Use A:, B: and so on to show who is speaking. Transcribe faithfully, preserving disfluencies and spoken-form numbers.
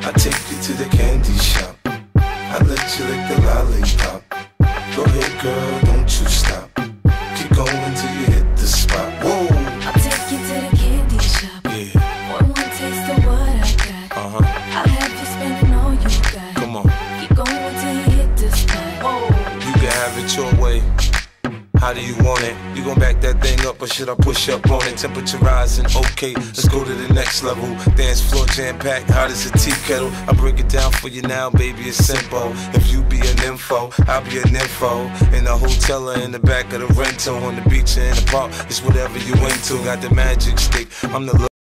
A: I take you to the candy shop. I let you lick the lollipop. Go ahead, girl, don't you stop. Keep going till you hit the spot. Whoa!
B: I'll take you to the candy shop.
A: Yeah.
B: One more taste of what I got.
A: Uh huh.
B: I'll have you spending all you got.
A: Come on.
B: Keep going till you hit the spot. Whoa!
A: You can have it your way. How do you want it? You gon' back that thing up or should I push up on it? Temperature rising, okay, let's go to the next level. Dance floor jam-packed, hot as a tea kettle. I break it down for you now, baby, it's simple. If you be an info, I'll be an info. In a hotel or in the back of the rental, on the beach or in the park, it's whatever you into. Got the magic stick, I'm the